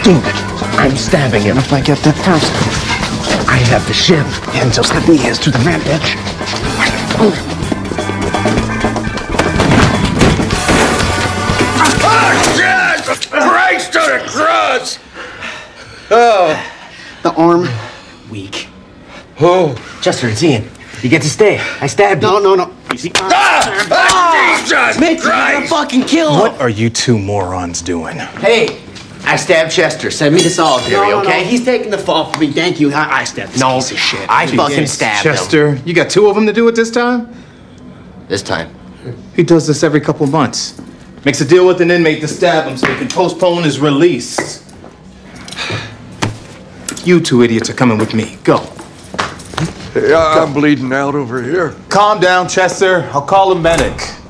Dude, I'm stabbing him. If I get that first, I have the shiv. and just let me hands to the man, bitch. Christ to the cross! The arm. Weak. Oh. Chester, it's Ian. You get to stay. I stabbed you. No. Jesus Mitch, you're gonna Christ! fucking kill him. What are you two morons doing? Hey, I stabbed Chester. Send me to solitary, No, okay? he's taking the fall for me. Thank you. I stabbed this piece of shit. I fucking stabbed him. Chester, you got two of them to do it this time? This time. He does this every couple months. Makes a deal with an inmate to stab him so he can postpone his release. You two idiots are coming with me. Go. Yeah, I'm bleeding out over here. Calm down, Chester. I'll call a medic.